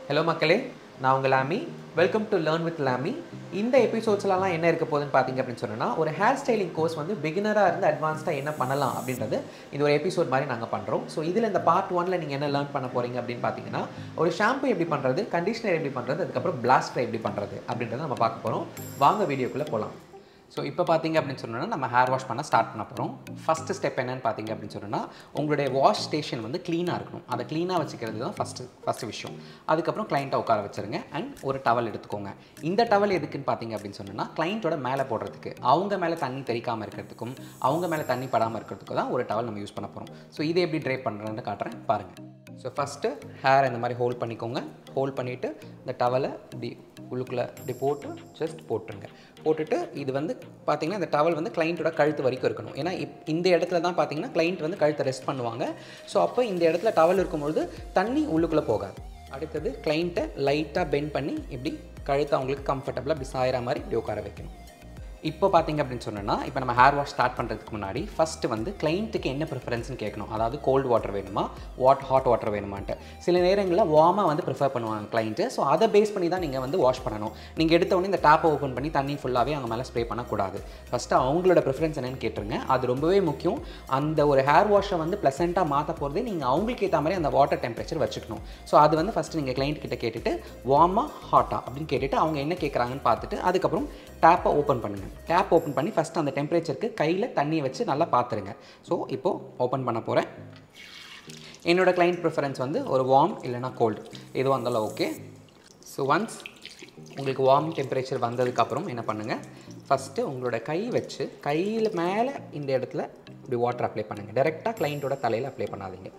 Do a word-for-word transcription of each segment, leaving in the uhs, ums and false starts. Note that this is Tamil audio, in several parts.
ஹலோ மக்களே, நான் உங்கள் Lami. Welcome to learn with Lami. இந்த எபிசோட்ஸ்லாம் என்ன இருக்க போகுதுன்னு பார்த்தீங்க அப்படின்னு சொன்னால், ஒரு ஹேர் ஸ்டைலிங் கோர்ஸ் வந்து பிகினராக இருந்து அட்வான்ஸ்டாக என்ன பண்ணலாம் அப்படின்றது இது ஒரு எபிசோட் மாதிரி நாங்கள் பண்ணுறோம். ஸோ இதில் இந்த பார்ட் ஒன்ல நீங்கள் என்ன லேர்ன் பண்ண போகிறீங்க அப்படின்னு பார்த்தீங்கன்னா, ஒரு ஷாம்பு எப்படி பண்ணுறது, கண்டிஷனர் எப்படி பண்ணுறது, அதுக்கப்புறம் பிளாஸ்டர் எப்படி பண்ணுறது அப்படின்றத நம்ம பார்க்க போகிறோம். வாங்க வீடியோக்குள்ளே போகலாம். ஸோ இப்போ பார்த்தீங்க அப்படின்னு சொன்னோன்னா நம்ம ஹேர் வாஷ் பண்ண ஸ்டார்ட் பண்ண போகிறோம். ஃபஸ்ட்டு ஸ்டெப் என்னென்னு பார்த்தீங்க அப்படின்னு சொன்னால், உங்களுடைய வாஷ் ஸ்டேஷன் வந்து க்ளீனாக இருக்கணும். அதை க்ளீனாக வச்சுக்கிறது தான் ஃபஸ்ட்டு ஃபஸ்ட்டு விஷயம். அதுக்கப்புறம் கிளைண்ட்டை உட்கார வச்சுருங்க அண்ட் ஒரு டவல் எடுத்துக்கோங்க. இந்த டவல் எதுக்குன்னு பார்த்தீங்க அப்படின்னு சொன்னால், கிளைண்ட்டோட மேலே போடுறதுக்கு, அவங்க மேலே தண்ணி தெறிக்காமல் இருக்கிறதுக்கும் அவங்க மேலே தண்ணி படாமல் இருக்கிறதுக்கும் தான் ஒரு டவல் நம்ம யூஸ் பண்ண போகிறோம். ஸோ இதை எப்படி ட்ரை பண்ணுறேன்னு காட்டுறேன் பாருங்கள். ஸோ ஃபஸ்ட்டு ஹேர் இந்த மாதிரி ஹோல்ட் பண்ணிக்கோங்க. ஹோல்ட் பண்ணிவிட்டு இந்த டவலை இப்படி உள்ளுக்குள்ளே இப்படி போட்டு ஜஸ்ட் போட்டுருங்க. போட்டுட்டு இது வந்து பார்த்திங்கன்னா இந்த டவல் வந்து கிளைண்ட்டோட கழுத்து வரைக்கும் இருக்கணும். ஏன்னா இப் இந்த இடத்துல தான் பார்த்திங்கன்னா கிளைண்ட் வந்து கழுத்தை ரெஸ்ட் பண்ணுவாங்க. ஸோ அப்போ இந்த இடத்துல டவல் இருக்கும்பொழுது தண்ணி உள்ளுக்குள்ளே போகாது. அடுத்தது கிளைண்ட்டை லைட்டாக பெண்ட் பண்ணி இப்படி கழுத்தை அவங்களுக்கு கம்ஃபர்டபுளாக இப்படி சாயிற மாதிரி இப்படி உட்கார வைக்கணும். இப்போ பார்த்தீங்க அப்படின்னு சொன்னால், இப்போ நம்ம ஹேர் வாஷ் ஸ்டார்ட் பண்ணுறதுக்கு முன்னாடி ஃபஸ்ட்டு வந்து கிளைண்ட்டுக்கு என்ன ப்ரிஃபரன்ஸ்னு கேட்கணும். அதாவது கோல்டு வாட்டர் வேணுமா, வாட் ஹாட் வாட்டர் வேணுமான்ட்டு. சில நேரங்களில் வார்மாக வந்து ப்ரிஃபர் பண்ணுவாங்க கிளைண்ட்டு. ஸோ அதை பேஸ் பண்ணி தான் நீங்கள் வந்து வாஷ் பண்ணணும். நீங்கள் எடுத்த உடனே இந்த டேப்பை ஓப்பன் பண்ணி தண்ணி ஃபுல்லாகவே அவங்க மேலே ஸ்ப்ரே பண்ணக்கூடாது. ஃபஸ்ட்டு அவங்களோட ப்ரிஃபரன்ஸ் என்னென்னு கேட்டுருங்க. அது ரொம்பவே முக்கியம். அந்த ஒரு ஹேர் வாஷை வந்து ப்ளசண்ட்டாக மாற்ற போகிறதே நீங்கள் அவங்களுக்கு ஏற்ற மாதிரி அந்த வாட்டர் டெம்பரேச்சர் வச்சுக்கணும். ஸோ அது வந்து ஃபஸ்ட்டு நீங்கள் கிளைண்ட் கிட்ட கேட்டுட்டு வார்மாக ஹாட்டா அப்படின்னு கேட்டுட்டு அவங்க என்ன கேட்குறாங்கன்னு பார்த்துட்டு அதுக்கப்புறம் டேப்பை ஓப்பன் பண்ணுங்கள். டேப் ஓப்பன் பண்ணி ஃபஸ்ட்டு அந்த டெம்பரேச்சருக்கு கையில் தண்ணியை வச்சு நல்லா பார்த்துருங்க. ஸோ இப்போது ஓப்பன் பண்ண போகிறேன். என்னோடய கிளைண்ட் ப்ரிஃபரன்ஸ் வந்து ஒரு வார்ம் இல்லைனா கோல்டு எதுவும் இருந்தாலும் ஓகே. ஸோ ஒன்ஸ் உங்களுக்கு வார்ம் டெம்பரேச்சர் வந்ததுக்கப்புறம் என்ன பண்ணுங்கள், ஃபஸ்ட்டு உங்களோட கை வச்சு கையில் மேலே இந்த இடத்துல இப்படி வாட்டர் அப்ளை பண்ணுங்கள். டைரெக்டாக கிளைண்ட்டோட தலையில் அப்ளை பண்ணாதீங்க.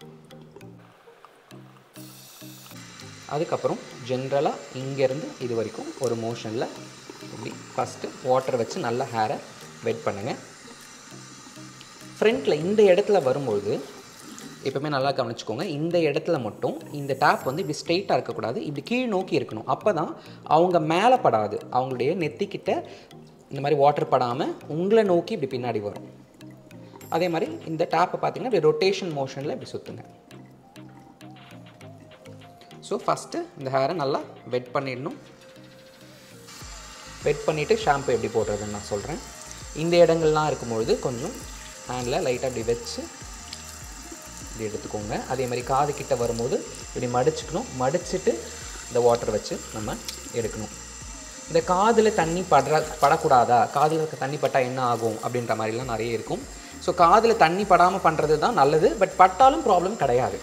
அதுக்கப்புறம் ஜென்ரலாக இங்கேருந்து இது வரைக்கும் ஒரு மோஷனில் இப்படி ஃபஸ்ட்டு வாட்டர் வச்சு நல்லா ஹேரை வெட் பண்ணுங்கள். ஃப்ரண்ட்டில் இந்த இடத்துல வரும்பொழுது எப்போவுமே நல்லா கவனிச்சுக்கோங்க. இந்த இடத்துல மட்டும் இந்த டேப் வந்து இப்படி ஸ்ட்ரெயிட்டாக இருக்கக்கூடாது, இப்படி கீழ் நோக்கி இருக்கணும். அப்போ தான் அவங்க மேலே படாது, அவங்களுடைய நெத்திக்கிட்ட இந்த மாதிரி வாட்டர் படாமல் உங்களை நோக்கி இப்படி பின்னாடி வரும். அதே மாதிரி இந்த டேப்பை பார்த்திங்கன்னா இப்படி ரொட்டேஷன் மோஷனில் இப்படி சுற்றுங்க. ஸோ ஃபஸ்ட்டு இந்த ஹேரை நல்லா வெட் பண்ணிடணும். வெட் பண்ணிவிட்டு ஷாம்பு எப்படி போடுறதுன்னு நான் சொல்கிறேன். இந்த இடங்கள்லாம் இருக்கும்பொழுது கொஞ்சம் ஹேண்டில் லைட்டாக இப்படி வச்சு இப்படி எடுத்துக்கோங்க. அதே மாதிரி காது கிட்ட வரும்போது இப்படி மடிச்சுக்கணும். மடிச்சுட்டு இந்த வாட்டர் வச்சு நம்ம எடுக்கணும். இந்த காதில் தண்ணி படுற படக்கூடாதா, காதில் தண்ணி பட்டால் என்ன ஆகும் அப்படின்ற மாதிரிலாம் நிறைய இருக்கும். ஸோ காதில் தண்ணி படாமல் பண்ணுறது தான் நல்லது. பட் பட்டாலும் ப்ராப்ளம் கிடையாது.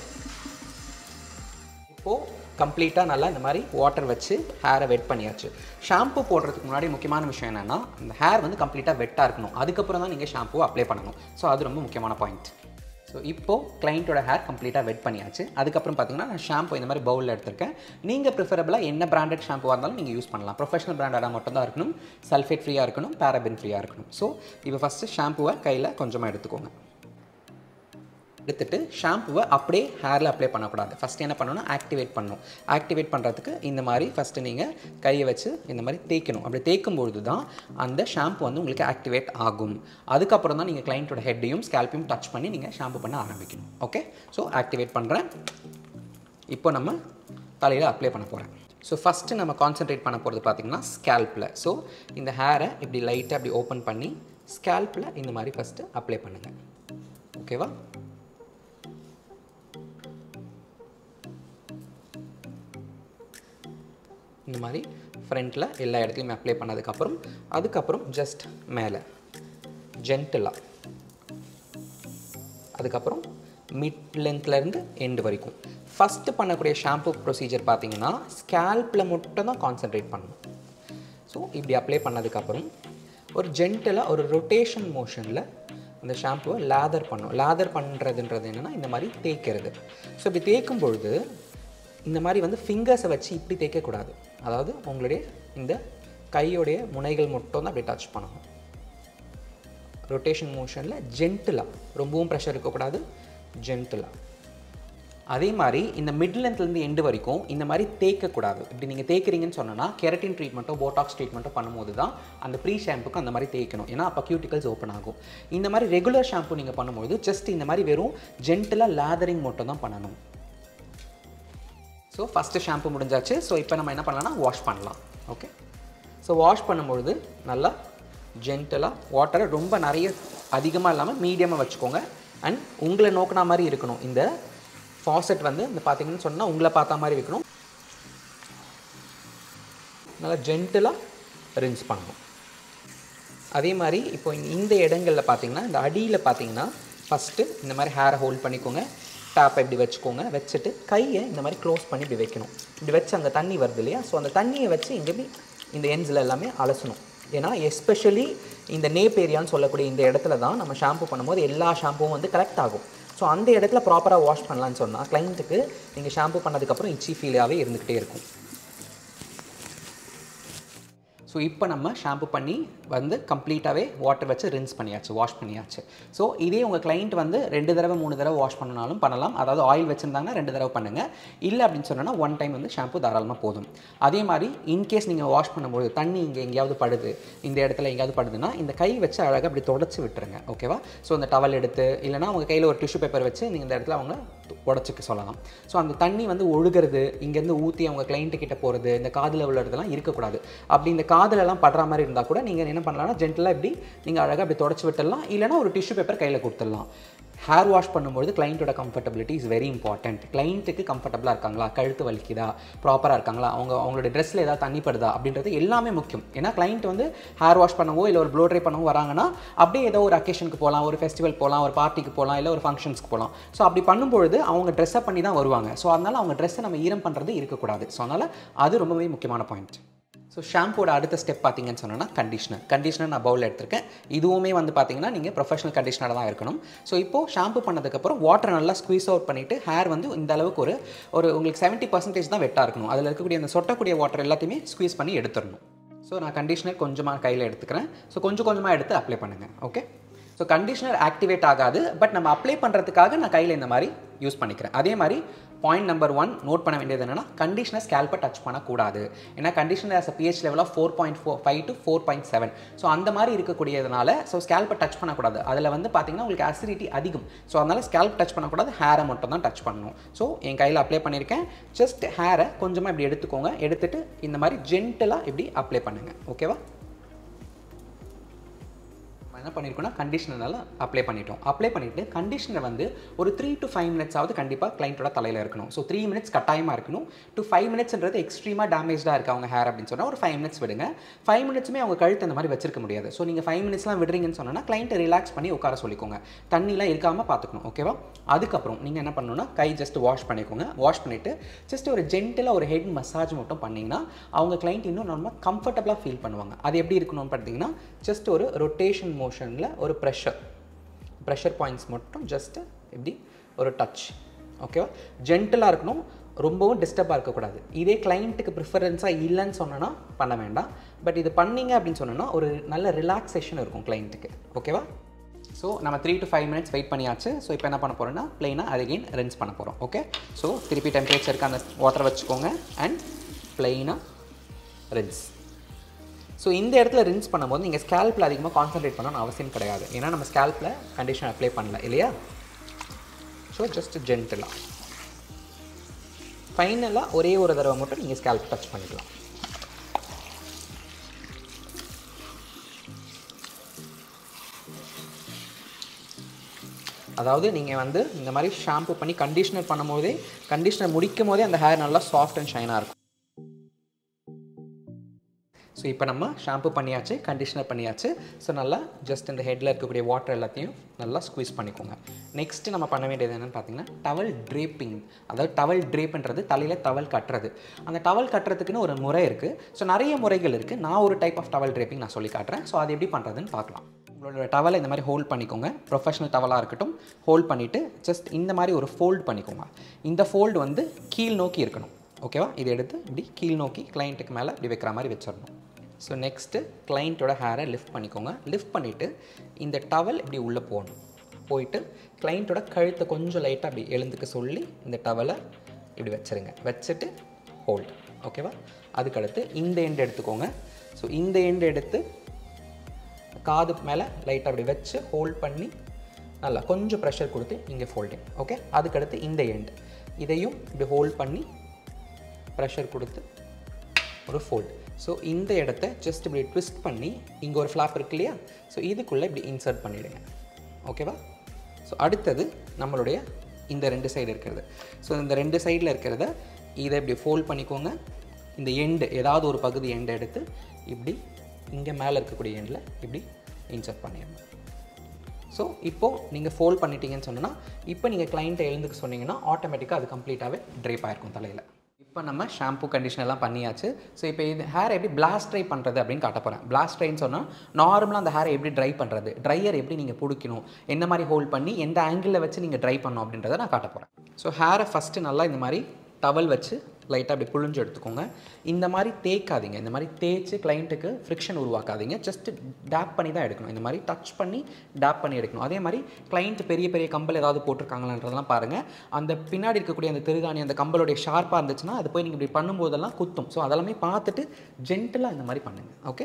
இப்போது கம்ப்ளீட்டாக நல்லா இந்த மாதிரி வாட்டர் வச்சு ஹேரை வெட் பண்ணியாச்சு. ஷாம்பு போடுறதுக்கு முன்னாடி முக்கியமான விஷயம் என்னென்னா, இந்த ஹேர் வந்து கம்ப்ளீட்டாக வெட்டாக இருக்கணும். அதுக்கப்புறம் தான் நீங்கள் ஷாம்புவை அப்ளை பண்ணணும். ஸோ அது ரொம்ப முக்கியமான பாயிண்ட். ஸோ இப்போது கிளைண்ட்டோட ஹேர் கம்ப்ளீட்டாக வெட் பண்ணியாச்சு. அதுக்கப்புறம் பார்த்தீங்கன்னா நான் ஷாம்பு இந்த மாதிரி பவுலில் எடுத்திருக்கேன். நீங்கள் ப்ரிஃபரபிளாக என்ன பிராண்டட் ஷாம்புவாக இருந்தாலும் நீங்கள் யூஸ் பண்ணலாம். ப்ரொஃபஷனல் பிராண்டடாக மட்டும் தான் இருக்கணும், சல்ஃபேட் ஃப்ரீயாக இருக்கணும், பேராபின் ஃப்ரீயாக இருக்கணும். ஸோ இப்போ ஃபஸ்ட்டு ஷாம்புவை கையில் கொஞ்சமாக எடுத்துக்கோங்க. எடுத்துகிட்டு ஷாம்புவை அப்படியே ஹேரில் அப்ளை பண்ணக்கூடாது. ஃபஸ்ட்டு என்ன பண்ணணும்னா ஆக்டிவேட் பண்ணணும். ஆக்டிவேட் பண்ணுறதுக்கு இந்த மாதிரி ஃபஸ்ட்டு நீங்கள் கையை வச்சு இந்த மாதிரி தேய்க்கணும். அப்படி தேய்க்கும்பொழுது தான் அந்த ஷாம்பு வந்து உங்களுக்கு ஆக்டிவேட் ஆகும். அதுக்கப்புறம் தான் நீங்கள் கிளைண்ட்டோட ஹெட்டையும் ஸ்கேல்ப்பையும் டச் பண்ணி நீங்கள் ஷாம்பு பண்ண ஆரம்பிக்கணும். ஓகே, ஸோ ஆக்டிவேட் பண்ணுறேன். இப்போ நம்ம தலையில் அப்ளை பண்ண போகிறேன். ஸோ ஃபஸ்ட்டு நம்ம கான்சென்ட்ரேட் பண்ண போகிறது பார்த்திங்கன்னா ஸ்கேல்ப்பில். ஸோ இந்த ஹேரை இப்படி லைட்டாக இப்படி ஓப்பன் பண்ணி ஸ்கேல்ப்பில் இந்த மாதிரி ஃபஸ்ட்டு அப்ளை பண்ணுங்கள். ஓகேவா? இந்த மாதிரி ஃப்ரண்ட்டில் எல்லா இடத்துலையும் அப்ளை பண்ணதுக்கப்புறம் அதுக்கப்புறம் ஜஸ்ட் மேலே ஜென்டிலாக, அதுக்கப்புறம் மிட் லென்த்லேருந்து எண்டு வரைக்கும். ஃபஸ்ட்டு பண்ணக்கூடிய ஷாம்பு ப்ரொசீஜர் பார்த்திங்கன்னா ஸ்கேல்ப்பில் மட்டும் தான் கான்சென்ட்ரேட் பண்ணணும். ஸோ இப்படி அப்ளை பண்ணதுக்கப்புறம் ஒரு ஜென்டிலாக ஒரு ரொட்டேஷன் மோஷனில் அந்த ஷாம்புவை லேதர் பண்ணணும். லேதர் பண்ணுறதுன்றது என்னென்னா இந்த மாதிரி தேய்க்கிறது. ஸோ இப்படி தேய்க்கும் பொழுது இந்த மாதிரி வந்து ஃபிங்கர்ஸை வச்சு இப்படி தேய்க்கக்கூடாது. அதாவது உங்களுடைய இந்த கையோடைய முனைகள் மட்டும் தான் அப்படி டச் பண்ணணும். ரொட்டேஷன் மோஷனில் ஜென்டிலாக, ரொம்பவும் ப்ரெஷர் இருக்கக்கூடாது, ஜென்டிலாக. அதே மாதிரி இந்த மிட் லென்த்லேருந்து எண்டு வரைக்கும் இந்த மாதிரி தேய்க்கக்கூடாது. இப்படி நீங்கள் தேய்க்கிறீங்கன்னு சொன்னால் கெரட்டின் ட்ரீட்மெண்ட்டோ போட்டாக்ஸ் ட்ரீட்மெண்ட்டோ பண்ணும்போது தான் அந்த ப்ரீ ஷாம்புக்கு அந்த மாதிரி தேய்க்கணும். ஏன்னா அப்போ கியூட்டிகல்ஸ் ஓப்பன் ஆகும். இந்த மாதிரி ரெகுலர் ஷாம்பு நீங்கள் பண்ணும்போது ஜஸ்ட் இந்த மாதிரி வெறும் ஜென்டிலாக லேதரிங் மட்டும் தான் பண்ணணும். ஸோ ஃபஸ்ட்டு ஷாம்பு முடிஞ்சாச்சு. ஸோ இப்போ நம்ம என்ன பண்ணலாம்னா வாஷ் பண்ணலாம். ஓகே, ஸோ வாஷ் பண்ணும்பொழுது நல்லா ஜென்டலாக வாட்டரை ரொம்ப நிறைய அதிகமாக இல்லாமல் மீடியமாக வச்சுக்கோங்க. அண்ட் உங்களை நோக்கின மாதிரி இருக்கணும். இந்த ஃபாசெட் வந்து இந்த பார்த்தீங்கன்னு சொன்னால் உங்களை பார்த்தா மாதிரி இருக்கணும். நல்லா ஜென்டலாக ரின்ஸ் பண்ணணும். அதே மாதிரி இப்போ இந்த இடங்களில் பார்த்தீங்கன்னா இந்த அடியில் பார்த்தீங்கன்னா ஃபஸ்ட்டு இந்த மாதிரி ஹேரை ஹோல்ட் பண்ணிக்கோங்க. டேப்பை இப்படி வச்சுக்கோங்க. வச்சுட்டு கையை இந்த மாதிரி க்ளோஸ் பண்ணி இப்படி வைக்கணும். இப்படி வச்சு அங்கே தண்ணி வருது இல்லையா, ஸோ அந்த தண்ணியை வச்சு இங்கே இந்த எண்ட்ஸில் எல்லாமே அலசணும். ஏன்னா எஸ்பெஷலி இந்த நேப் ஏரியான்னு சொல்லக்கூடிய இந்த இடத்துல தான் நம்ம ஷாம்பு பண்ணும்போது எல்லா ஷாம்புவும் வந்து கரெக்ட் ஆகும். ஸோ அந்த இடத்துல ப்ராப்பராக வாஷ் பண்ணலான்னு சொன்னால் கிளைண்ட்டுக்கு நீங்கள் ஷாம்பு பண்ணதுக்கப்புறம் இச்சி ஃபீலாகவே இருந்துக்கிட்டே இருக்கும். ஸோ இப்போ நம்ம ஷாம்பு பண்ணி வந்து கம்ப்ளீட்டாகவே வாட்டர் வச்சு ரின்ஸ் பண்ணியாச்சு, வாஷ் பண்ணியாச்சு. ஸோ இதே உங்கள் கிளைண்ட் வந்து ரெண்டு தடவை மூணு தடவை வாஷ் பண்ணனாலும் பண்ணலாம். அதாவது ஆயில் வச்சுருந்தாங்கன்னா ரெண்டு தடவை பண்ணுங்கள். இல்லை அப்படின்னு சொன்னால் ஒன் டைம் வந்து ஷாம்பு தாராளமாக போதும். அதே மாதிரி இன்கேஸ் நீங்கள் வாஷ் பண்ணும்போது தண்ணி இங்கே எங்கேயாவது படுது, இந்த இடத்துல எங்கேயாவது படுதுன்னா இந்த கை வச்சு அழகாக அப்படி தொடச்சி விட்டுருங்க. ஓகேவா? ஸோ அந்த டவல் எடுத்து இல்லைனா உங்கள் கையில் ஒரு டிஷ்யூ பேப்பர் வச்சு நீங்கள் இந்த இடத்துல அவங்க உடச்சிக்க சொல்லலாம். ஸோ அந்த தண்ணி வந்து ஒழுகிறது, இங்கேருந்து ஊற்றி அவங்க கிளைண்ட்டு கிட்ட போகிறது, இந்த காதில் விழுறதுலாம் இருக்கக்கூடாது. அப்படி இந்த காதிலெல்லாம் படுற மாதிரி இருந்தால் கூட நீங்கள் என்ன பண்ணலாம்னா ஜென்டலாக இப்படி நீங்கள் அழகாக அப்படி தொடச்சி விட்டுடலாம். இல்லைனா ஒரு டிஷ்யூ பேப்பர் கையில் கொடுத்துடலாம். ஹேர் வாஷ் பண்ணும்போது கிளைண்ட்டோட கம்ஃபர்டபிலிட்டி இஸ் வெரி இம்பார்ட்டன்ட். கிளைண்ட்டுக்கு கம்ஃபர்டபுளாக இருக்காங்களா, கழுத்து வலிக்குதா, ப்ராப்பராக இருக்காங்களா, அவங்க அவங்களோட ட்ரெஸ்ஸில் ஏதாவது தண்ணி படுதா அப்படின்றது எல்லாமே முக்கியம். ஏன்னா கிளைண்ட் வந்து ஹேர் வாஷ் பண்ணவோ இல்லை ஒரு ப்ளோ ட்ரை பண்ணவோ வராங்கன்னா அப்படியே ஏதோ ஒரு அக்கேஷனுக்கு போகலாம், ஒரு ஃபெஸ்டிவல் போகலாம், ஒரு பார்ட்டிக்கு போகலாம், இல்லை ஒரு ஃபங்க்ஷன்ஸ்க்கு போகலாம். ஸோ அப்படி பண்ணும்பொழுது அவங்க ட்ரெஸ்ஸப் பண்ணி தான் வருவாங்க. ஸோ அதனால் அவங்க ட்ரெஸ்ஸை நம்ம ஈரம் பண்ணுறது இருக்கக்கூடாது. ஸோ அதனால் அது ரொம்பவே முக்கியமான பாயிண்ட். ஸோ ஷாம்போட அடுத்த ஸ்டெப் பார்த்தீங்கன்னு சொன்னால் கண்டிஷனர். கண்டிஷனர் நான் பவுல் எடுத்திருக்கேன். இதுவுமே வந்து பார்த்தீங்கன்னா நீங்கள் ப்ரொஃபஷனல் கண்டிஷனராக தான் இருக்கணும். ஸோ இப்போது ஷாம்பு பண்ணதுக்கப்புறம் வாட்டர் நல்லா ஸ்குவீஸ் அவுட் பண்ணிவிட்டு ஹேர் வந்து இந்த அளவுக்கு ஒரு ஒரு உங்களுக்கு செவன்ட்டி பர்சன்டேஜ் தான் வெட்டாக இருக்கணும். அதில் இருக்கக்கூடிய அந்த சொட்டக்கூடிய வாட்டர் எல்லாத்தையுமே ஸ்குவீஸ் பண்ணி எடுத்துடணும். ஸோ நான் கண்டிஷனர் கொஞ்சமாக கையில் எடுத்துக்கிறேன். ஸோ கொஞ்சம் கொஞ்சமாக எடுத்து அப்ளை பண்ணுங்கள். ஓகே, ஸோ கண்டிஷனர் ஆக்டிவேட் ஆகாது, பட் நம்ம அப்ளை பண்ணுறதுக்காக நான் கையில் இந்த மாதிரி யூஸ் பண்ணிக்கிறேன். அதே மாதிரி பாயிண்ட் நம்பர் ஒன் நோட் பண்ண வேண்டியது என்னென்னா கண்டிஷனர் ஸ்கேல்பை டச் பண்ணக்கூடாது. ஏன்னா conditioner as a pH level of four point four five to four point seven. So அந்த மாதிரி இருக்கக்கூடியதுனால ஸோ ஸ்கேல்பை டச் பண்ணக்கூடாது. அதில் வந்து பார்த்தீங்கன்னா உங்களுக்கு அசிடிட்டி அதிகம். ஸோ அதனால் ஸ்கேல்ப் டச் பண்ணக்கூடாது, ஹேரை மட்டும் தான் டச் பண்ணணும். ஸோ என் கையில் அப்ளை பண்ணியிருக்கேன். ஜஸ்ட் ஹேரை கொஞ்சமாக இப்படி எடுத்துக்கோங்க. எடுத்துகிட்டு இந்த மாதிரி ஜென்டலாக இப்படி அப்ளை பண்ணுங்கள். ஓகேவா? என்ன பண்ணியிருக்கோம்னா கண்டிஷனரால் அப்ளை பண்ணிட்டோம். அப்ளை பண்ணிவிட்டு கண்டிஷனர் வந்து ஒரு த்ரீ டு ஃபைவ் மினிட்ஸ் ஆகுது கண்டிப்பாக கிளைண்ட்டோட தலையில் இருக்கணும். ஸோ த்ரீ மினிட்ஸ் கட்டாயமாக இருக்கணும். டு ஃபைவ் மினிட்ஸ்ன்றது எக்ஸ்ட்ரீமாக டேமேஜாக இருக்குது அவங்க ஹேர் அப்படின்னு சொன்னால் ஒரு ஃபைவ் மினிட்ஸ் விடுங்க. ஃபைவ் மினிட்ஸுமே அவங்க கழுத்து அந்த மாதிரி வச்சிருக்க முடியாது. ஸோ நீங்கள் ஃபைவ் மினிட்ஸ்லாம் விடுறீங்கன்னு சொன்னால் கிளைண்ட்டை ரிலாக்ஸ் பண்ணி உட்கார சொல்லிக்கோங்க. தண்ணிலாம் இருக்காமல் பார்த்துக்கணும். ஓகேவா? அதுக்கப்புறம் நீங்கள் என்ன பண்ணணும்னா கை ஜஸ்ட் வாஷ் பண்ணிக்கோங்க. வாஷ் பண்ணிவிட்டு ஜஸ்ட் ஒரு ஜென்டலாக ஒரு ஹெட் மசாஜ் மட்டும் பண்ணிங்கன்னா அவங்க கிளைண்ட் இன்னும் நம்ம கம்ஃபர்டபுளாக ஃபீல் பண்ணுவாங்க. அது எப்படி இருக்கணும்னு பார்த்தீங்கன்னா ஜஸ்ட் ஒரு ரொட்டேஷன் மோஷனில் ஒரு ப்ரெஷர் ப்ரெஷர் பாயிண்ட்ஸ் மட்டும் ஜஸ்ட் இப்படி ஒரு டச். ஓகேவா? ஜென்டலாக இருக்கணும், ரொம்பவும் டிஸ்டர்பாக இருக்கக்கூடாது. இதே கிளைண்ட்டுக்கு ப்ரிஃபரன்ஸாக இல்லைன்னு சொன்னோன்னா பண்ண வேண்டாம். பட் இது பண்ணிங்க அப்படின்னு சொன்னோன்னா ஒரு நல்ல ரிலாக்ஸேஷன் இருக்கும் கிளைண்ட்டுக்கு. ஓகேவா? ஸோ நம்ம three to five minutes wait பண்ணியாச்சு. ஸோ இப்போ என்ன பண்ண போகிறோம்னா ப்ளைனாக அகைன் ரின்ஸ் பண்ண போகிறோம். ஓகே, ஸோ திருப்பி டெம்பரேச்சருக்கு அந்த வாட்டர் வச்சுக்கோங்க அண்ட் ப்ளைனாக ரின்ஸ். ஸோ இந்த இடத்துல ரின்ஸ் பண்ணும்போது நீங்கள் ஸ்கேல்பில் அதிகமாக கான்சன்ட்ரேட் பண்ணணும்னு அவசியம் கிடையாது. ஏன்னா நம்ம ஸ்கேல்பில் கண்டிஷனர் அப்ளை பண்ணல இல்லையா? ஸோ ஜஸ்ட் ஜென்டலாக ஃபைனலாக ஒரே ஒரு தடவை மட்டும் நீங்கள் ஸ்கேல்ப் டச் பண்ணிக்கலாம். அதாவது நீங்கள் வந்து இந்த மாதிரி ஷாம்பு பண்ணி கண்டிஷனர் பண்ணும் போதே கண்டிஷனர் முடிக்கும் போதே அந்த ஹேர் நல்லா சாஃப்ட் அண்ட் ஷைனாக இருக்கும். ஸோ இப்போ நம்ம ஷாம்பு பண்ணியாச்சு, கண்டிஷனர் பண்ணியாச்சு. ஸோ நல்லா ஜஸ்ட் இந்த ஹெட்டில் இருக்கக்கூடிய வாட்டர் எல்லாத்தையும் நல்லா ஸ்குவீஸ் பண்ணிக்கோங்க. நெக்ஸ்ட்டு நம்ம பண்ண வேண்டியது என்னென்னு பார்த்தீங்கன்னா டவல் ட்ரேப்பிங். அதாவது டவல் ட்ரேப்புன்றது தலையில் டவல் கட்டுறது. அந்த டவல் கட்டுறதுக்குன்னு ஒரு முறை இருக்குது. ஸோ நிறைய முறைகள் இருக்குது. நான் ஒரு டைப் ஆஃப் டவல் ட்ரேப்பிங் நான் சொல்லி காட்டுறேன். ஸோ அது எப்படி பண்ணுறதுன்னு பார்க்கலாம். உங்களோட டவலை இந்த மாதிரி ஹோல்ட் பண்ணிக்கோங்க. ப்ரொஃபஷனல் டவலாக இருக்கட்டும். ஹோல்ட் பண்ணிவிட்டு ஜஸ்ட் இந்த மாதிரி ஒரு ஃபோல்டு பண்ணிக்கோங்க. இந்த ஃபோல்டு வந்து கீழ் நோக்கி இருக்கணும். ஓகேவா? இதை எடுத்து இப்படி கீழ் நோக்கி கிளைண்ட்டுக்கு மேலே இப்படி வைக்கிற மாதிரி வச்சிடணும். ஸோ நெக்ஸ்ட்டு கிளைண்ட்டோட ஹேரை லிஃப்ட் பண்ணிக்கோங்க. லிஃப்ட் பண்ணிவிட்டு இந்த டவல் இப்படி உள்ளே போகணும். போயிட்டு கிளைண்ட்டோட கழுத்தை கொஞ்சம் லைட்டாக அப்படி எழுந்துக்க சொல்லி இந்த டவலை இப்படி வச்சுருங்க. வச்சுட்டு ஹோல்டு. ஓகேவா? அதுக்கடுத்து இந்த எண்டு எடுத்துக்கோங்க. ஸோ இந்த எண்டு எடுத்து காது மேலே லைட்டாக அப்படி வச்சு ஹோல்ட் பண்ணி நல்லா கொஞ்சம் ப்ரெஷர் கொடுத்து இங்கே ஃபோல்டிங். ஓகே, அதுக்கடுத்து இந்த எண்டு இதையும் இப்படி ஹோல்ட் பண்ணி ப்ரெஷர் கொடுத்து ஒரு ஃபோல்ட். ஸோ இந்த இடத்த ஜஸ்ட் இப்படி ட்விஸ்ட் பண்ணி இங்கே ஒரு ஃப்ளாப் இருக்கு இல்லையா, ஸோ இதுக்குள்ளே இப்படி இன்சர்ட் பண்ணிவிடுங்க. ஓகேவா? ஸோ அடுத்தது நம்மளுடைய இந்த ரெண்டு சைடு இருக்கிறது. ஸோ இந்த ரெண்டு சைடில் இருக்கிறத இதை இப்படி ஃபோல்ட் பண்ணிக்கோங்க. இந்த எண்டு ஏதாவது ஒரு பகுதி எண்டை எடுத்து இப்படி இங்கே மேலே இருக்கக்கூடிய எண்டில் இப்படி இன்சர்ட் பண்ணிடணும். ஸோ இப்போது நீங்கள் ஃபோல்ட் பண்ணிட்டீங்கன்னு சொன்னால் இப்போ நீங்கள் கிளைண்ட்டை எழுந்துக்க சொன்னீங்கன்னா ஆட்டோமேட்டிக்காக அது கம்ப்ளீட்டாகவே ட்ரைப் ஆகிருக்கும் தலையில். இப்போ நம்ம ஷாம்பு கண்டிஷனர்லாம் பண்ணியாச்சு. ஸோ இப்போ இது ஹேர் எப்படி பிளாஸ்ட் ட்ரை பண்ணுறது அப்படின்னு காட்ட போகிறேன். பிளாஸ்ட் ட்ரைன்னு சொன்னால் நார்மலாக அந்த ஹேரை எப்படி ட்ரை பண்ணுறது, ட்ரையர் எப்படி நீங்கள் பிடிக்கணும், என்ன மாதிரி ஹோல்ட் பண்ணி எந்த ஆங்கிளில் வச்சு நீங்கள் ட்ரை பண்ணணும் அப்படின்றத நான் காட்ட போகிறேன். ஸோ ஹேரை ஃபஸ்ட்டு நல்லா இந்த மாதிரி டவல் வச்சு லைட்டாக அப்படி புழிஞ்சு எடுத்துக்கோங்க. இந்த மாதிரி தேய்க்காதீங்க. இந்த மாதிரி தேய்ச்சி கிளைண்ட்டுக்கு ஃப்ரிக்ஷன் உருவாக்காதீங்க. ஜஸ்ட்டு டேப் பண்ணி தான் எடுக்கணும். இந்த மாதிரி டச் பண்ணி டேப் பண்ணி எடுக்கணும். அதே மாதிரி கிளைண்ட் பெரிய பெரிய கம்பல் ஏதாவது போட்டிருக்காங்களான்றதெல்லாம் பாருங்கள். அந்த பின்னாடி இருக்கக்கூடிய அந்த திருகாணி அந்த கம்பளுடைய ஷார்ப்பாக இருந்துச்சுன்னா அது போய் நீங்கள் இப்படி பண்ணும்போதெல்லாம் குத்தும். ஸோ அதெல்லாமே பார்த்துட்டு ஜென்டலாக இந்த மாதிரி பண்ணுங்கள். ஓகே?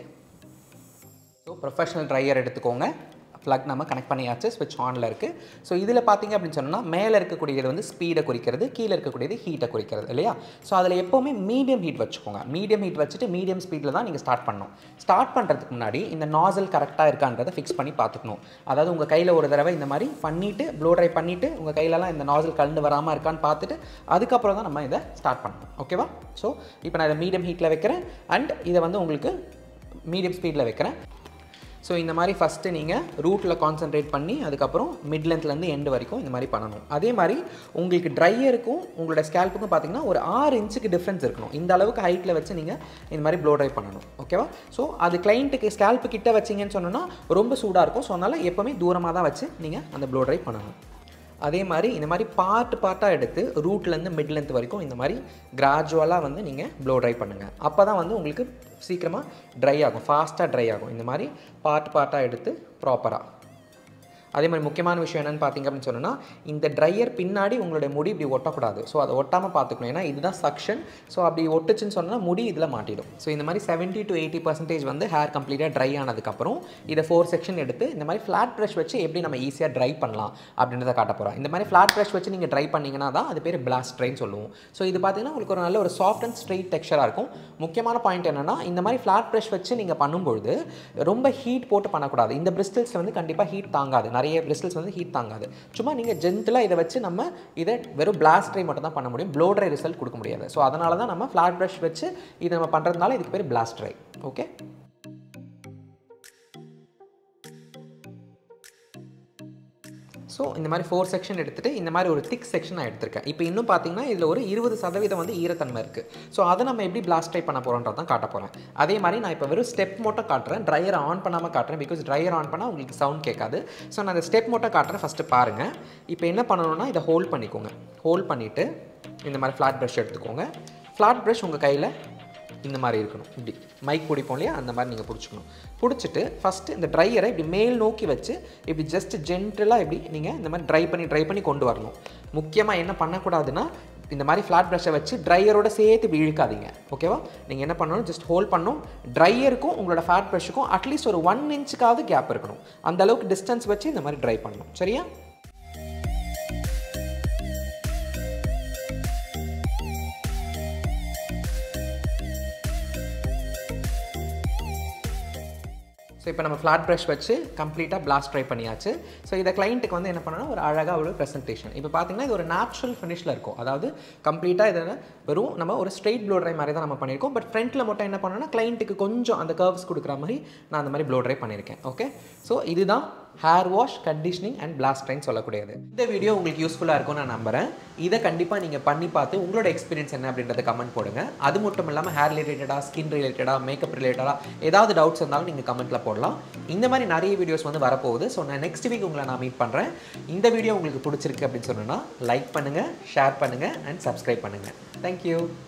ஸோ ப்ரொஃபஷனல் ட்ரையர் எடுத்துக்கோங்க. ப்ளக் நம்ம கனெக்ட் பண்ணியாச்சு, ஸ்விட்ச் ஆனில் இருக்குது. ஸோ இதில் பார்த்தீங்க அப்படின்னு சொன்னால் மேலே இருக்கக்கூடியது வந்து ஸ்பீடை குறிக்கிறது, கீழே இருக்கக்கூடியது ஹீட்டை குறிக்கிறது இல்லையா? ஸோ அதில் எப்போவுமே மீடியம் ஹீட் வச்சுக்கோங்க. மீடியம் ஹீட் வச்சுட்டு மீடியம் ஸ்பீடில் தான் நீங்கள் ஸ்டார்ட் பண்ணணும். ஸ்டார்ட் பண்ணுறதுக்கு முன்னாடி இந்த நாசல் கரெக்டாக இருக்கான்றதை ஃபிக்ஸ் பண்ணி பார்த்துக்கணும். அதாவது உங்கள் கையில் ஒரு தடவை இந்த மாதிரி பண்ணிவிட்டு ப்ளோ ட்ரை பண்ணிவிட்டு உங்கள் கையிலலாம் இந்த நாசல் கலந்து வராமல் இருக்கான்னு பார்த்துட்டு அதுக்கப்புறம் தான் நம்ம இதை ஸ்டார்ட் பண்ணணும். ஓகேவா? ஸோ இப்போ நான் இதை மீடியம் ஹீட்டில் வைக்கிறேன் அண்ட் இதை வந்து உங்களுக்கு மீடியம் ஸ்பீடில் வைக்கிறேன். ஸோ இந்த மாதிரி ஃபஸ்ட்டு நீங்கள் ரூட்டில் கான்சன்ட்ரேட் பண்ணி அதுக்கப்புறம் மிட் லென்த்லேருந்து எண்டு வரைக்கும் இந்த மாதிரி பண்ணணும். அதே மாதிரி உங்களுக்கு ட்ரையருக்கும் உங்களோட ஸ்கேல்ப்புக்கும் பார்த்தீங்கன்னா ஒரு ஆறு இன்ச்சுக்கு டிஃப்ரென்ஸ் இருக்கணும். இந்த அளவுக்கு ஹைட்டில் வச்சு நீங்கள் இந்த மாதிரி ப்ளோ ட்ரை பண்ணணும். ஓகேவா? ஸோ அது கிளைண்ட்டுக்கு ஸ்கேல்ப்பு கிட்ட வச்சிங்கன்னு சொன்னோன்னா ரொம்ப சூடாக இருக்கும். ஸோ அதனால் எப்போவுமே தூரமாக தான் வச்சு நீங்கள் அந்த ப்ளோ ட்ரை பண்ணணும். அதே மாதிரி இந்த மாதிரி பார்ட் பார்ட்டாக எடுத்து ரூட்லேருந்து மிட் லென்த் வரைக்கும் இந்த மாதிரி கிராஜுவலாக வந்து நீங்கள் ப்ளோ ட்ரை பண்ணுங்கள். அப்போ தான் வந்து உங்களுக்கு சீக்கிரமாக ட்ரை ஆகும், ஃபாஸ்ட்டாக ட்ரை ஆகும். இந்த மாதிரி பார்ட் பார்ட்டாக எடுத்து ப்ராப்பராக. அதே மாதிரி முக்கியமான விஷயம் என்னென்னு பார்த்தீங்க அப்படின்னு சொன்னால் இந்த ட்ரையர் பின்னாடி உங்களுடைய முடி இப்படி ஒட்டக்கூடாது. ஸோ அதை ஒட்டாமல் பார்த்துக்கணும். ஏன்னா இதுதான் சக்ஷன். ஸோ அப்படி ஒட்டுச்சுன்னு சொன்னால் முடி இதில் மாட்டிடும். ஸோ இந்த மாதிரி செவன்ட்டி டு எயிட்டி பர்சன்டேஜ் வந்து ஹேர் கம்ப்ளீட்டாக ட்ரை ஆனதுக்கப்புறம் இதை ஃபோர் செக்ஷன் எடுத்து இந்த மாதிரி ஃப்ளாட் ப்ரஷ் வச்சு எப்படி நம்ம ஈஸியாக ட்ரை பண்ணலாம் அப்படின்றத காட்ட போகிறோம். இந்த மாதிரி ஃப்ளாட் ப்ரஷ் வச்சு நீங்கள் ட்ரை பண்ணிங்கன்னா தான் அது பேர் பிளாஸ்ட் ட்ரைன்னு சொல்லுவோம். ஸோ இது பார்த்தீங்கன்னா உங்களுக்கு ஒரு நல்ல ஒரு சாஃப்ட் அண்ட் ஸ்ட்ரெயிட் டெக்ஸ்சராக இருக்கும். முக்கியமான பாயிண்ட் என்னென்னா இந்த மாதிரி ஃப்ளாட் ப்ரஷ் வச்சு நீங்கள் பண்ணும்பொழுது ரொம்ப ஹீட் போட்டு பண்ணக்கூடாது. இந்த பிரிஸ்டல்ஸ் வந்து கண்டிப்பாக ஹீட் தாங்காது. நிறைய பிரிஸ்டல்ஸ் வந்து ஹீட் தாங்காது. சும்மா நீங்கள் ஜென்டலாக இதை வச்சு நம்ம இதை வெறும் பிளாஸ்ட் ட்ரை மட்டும் தான் பண்ண முடியும். ப்ளோ ட்ரை ரிசல்ட் கொடுக்க முடியாது. ஸோ அதனால தான் நம்ம ஃப்ளாட் ப்ரஷ் வச்சு இதை நம்ம பண்ணுறதுனால இதுக்கு பேர் பிளாஸ்ட் ட்ரை. ஓகே? ஸோ இந்த மாதிரி ஃபோர் செக்ஷன் எடுத்துகிட்டு இந்த மாதிரி ஒரு திக் செக்ஷன் நான் எடுத்திருக்கேன். இப்போ இன்னும் பார்த்தீங்கன்னா இதில் ஒரு இருபது சதவீதம் வந்து ஈரத்தன்மை இருக்குது. ஸோ அதை நம்ம எப்படி பிளாஸ்ட் ட்ரை பண்ண போகிறோன்றது தான் காட்ட போகிறேன். அதே மாதிரி நான் இப்போ வெறும் ஸ்டெப் மட்டும் காட்டுறேன். ட்ரையர் ஆன் பண்ணாமல் காட்டுறேன். பிகாஸ் ட்ரையர் ஆன் பண்ணால் உங்களுக்கு சவுண்ட் கேட்காது. ஸோ நான் அந்த ஸ்டெப் மட்டும் காட்டுறேன். ஃபஸ்ட்டு பாருங்கள். இப்போ என்ன பண்ணணும்னா இதை ஹோல்ட் பண்ணிக்கோங்க. ஹோல்ட் பண்ணிவிட்டு இந்த மாதிரி ஃப்ளாட் ப்ரஷ் எடுத்துக்கோங்க. ஃப்ளாட் ப்ரஷ் உங்கள் கையில் இந்த மாதிரி இருக்கணும். இப்படி மைக் பிடிப்போம் இல்லையா, அந்த மாதிரி நீங்கள் பிடிச்சிக்கணும். பிடிச்சிட்டு ஃபஸ்ட்டு இந்த ட்ரையரை இப்படி மேல் நோக்கி வச்சு இப்படி ஜஸ்ட் ஜென்டலாக இப்படி நீங்கள் இந்த மாதிரி ட்ரை பண்ணி ட்ரை பண்ணி கொண்டு வரணும். முக்கியமாக என்ன பண்ணக்கூடாதுன்னா இந்த மாதிரி ஃப்ளாட் ப்ரஷை வச்சு ட்ரையரோட சேர்த்து இப்படி இழுக்காதீங்க. ஓகேவா? நீங்கள் என்ன பண்ணணும், ஜஸ்ட் ஹோல்ட் பண்ணணும். ட்ரையருக்கும் உங்களோட ஃப்ளாட் ப்ரஷுக்கும் அட்லீஸ்ட் ஒரு ஒன் இன்ச்சுக்காவது கேப் இருக்கணும். அந்த அளவுக்கு டிஸ்டன்ஸ் வச்சு இந்த மாதிரி ட்ரை பண்ணணும். சரியா? ஸோ இப்போ நம்ம ஃப்ளாட் ப்ரஷ் வச்சு கம்ப்ளீட்டாக பிளாஸ்ட் ட்ரை பண்ணியாச்சு. ஸோ இதை கிளைண்ட்டுக்கு வந்து என்ன பண்ணணும், ஒரு அழகாக ஒரு ப்ரெசன்டேஷன். இப்போ பார்த்தீங்கன்னா இது ஒரு நேச்சுரல் ஃபினிஷில் இருக்கும். அதாவது கம்ப்ளீட்டாக இதில் வெறும் நம்ம ஒரு ஸ்ட்ரெயிட் ப்ளோ ட்ரை மாதிரி தான் நம்ம பண்ணியிருக்கோம். பட் ஃப்ரண்ட்டில் மட்டும் என்ன பண்ணணும்னா கிளைண்ட்டுக்கு கொஞ்சம் அந்த கர்வ்ஸ் கொடுக்குற மாதிரி நான் அந்த மாதிரி ப்ளோ ட்ரை பண்ணியிருக்கேன். ஓகே? ஸோ இதுதான் hair wash, conditioning and blast ட்ரைன்னு சொல்லக்கூடியது. இந்த வீடியோ உங்களுக்கு யூஸ்ஃபுல்லாக இருக்கும்னு நான் நம்புகிறேன். இதை கண்டிப்பாக நீங்கள் பண்ணி பார்த்து உங்களோட எக்ஸ்பீரியன்ஸ் என்ன அப்படின்றத கமெண்ட் போடுங்க. அது மட்டும் இல்லாமல் ஹேர் ரிலேட்டடாக, ஸ்கின் ரிலேட்டடாக, மேக்கப் ரிலேட்டடாக ஏதாவது டவுட்ஸ் இருந்தாலும் நீங்கள் கமெண்ட்டில் போடலாம். இந்த மாதிரி நிறைய வீடியோஸ் வந்து வரப்போகுது. ஸோ நான் நெக்ஸ்ட் வீக் உங்களை நான் மீட் பண்ணுறேன். இந்த வீடியோ உங்களுக்கு பிடிச்சிருக்கு அப்படின்னு சொன்னால் லைக் பண்ணுங்கள், ஷேர் பண்ணுங்கள் அண்ட் சப்ஸ்கிரைப் பண்ணுங்கள். தேங்க்யூ.